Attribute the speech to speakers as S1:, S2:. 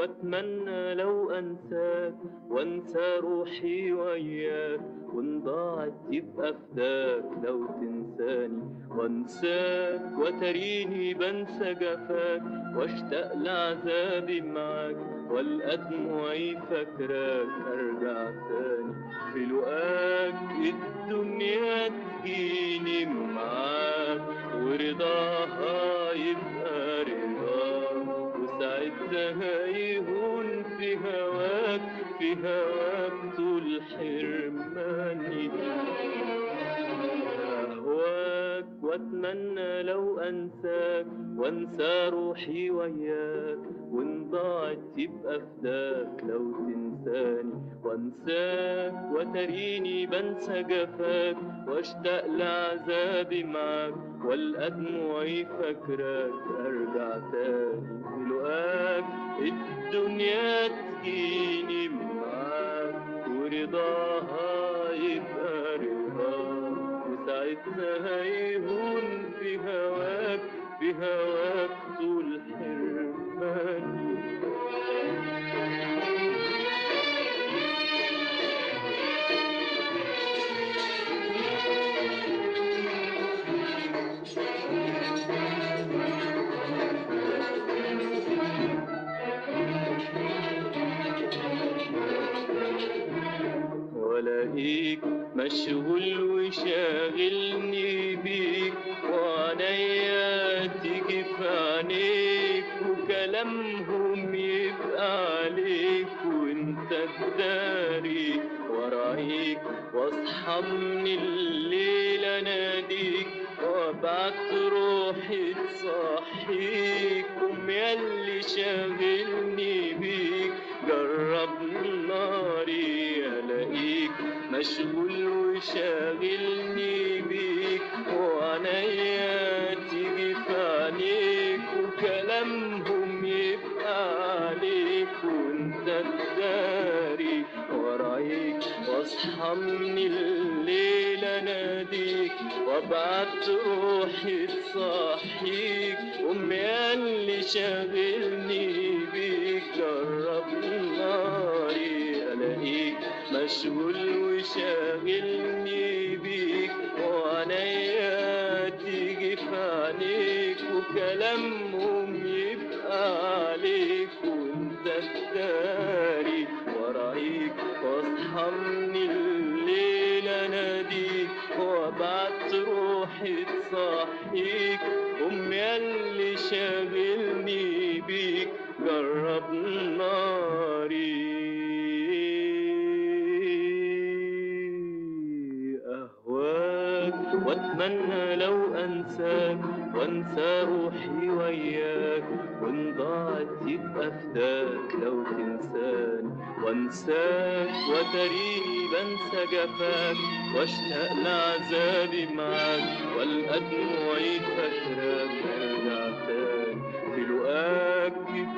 S1: واتمنى لو انساك وانسى روحي وياك، وان ضاعت يبقى فداك لو تنساني وانساك، وتريني بنسى جفاك واشتاق لعذابي معاك، والقى دموعي فاكراك ارجع تاني في لقاك. الدنيا تجيني معاك ورضاها يبقى رضاك، وساعتها يهون في هواك، في هواك طول حرماني. أهواك واتمنى لو انساك وانسى روحي وياك، وان ضاعت يبقى فداك لو تنساني وانساك، وتريني بنسى جفاك واشتاق لعذابي معاك، والقى دموعي فاكراك ارجع تاني في لقاك. الدنيا تجيني معاك ورضاها يبقى رضاك، وساعتها يهون في هواك، في هواك طول حرماني. ولاقيك مشغول وشاغلني بيك، وعنيا تيجي في عينيك، وكلامهم يبقى عليك وانت تداري، ورايك واصحى من الليل اناديك، وابعت روحي تصحيك، قوم ياللي شاغلني بيك جرب ناري. الاقيك مشغول وشاغلني بيك، وعنيا تيجي في عينيك، وكلامهم يبقى عليك وانت تداري، ورايك واصحى من الليل اناديك، وابعت روحي تصحيك، قوم ياللي شاغلني بيك جرب ناري. الاقيك مشغول وشاغلني بيك، وعنيا تيجي في عينيك، وكلامهم يبقى عليك وانت تداري، ورايك واصحى من الليل اناديك، وابعت روحي تصحيك، قوم ياللي شاغلني بيك جرب ناري. أهواك واتمنى لو أنساك وانسى روحي وياك، وان ضاعت يبقى فداك لو تنساني وانساك، وتريني بنسى جفاك واشتاق لعذابي معاك، والقى دموعي فاكراك ارجع تاني في لقاك.